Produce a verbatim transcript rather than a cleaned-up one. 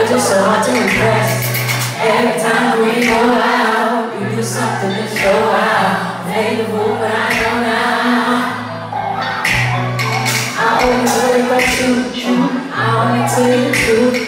you're so hard to impress. Every time we go out, you do something to show out. Play the fool, but I know now. I always worry about you, I only tell you the truth.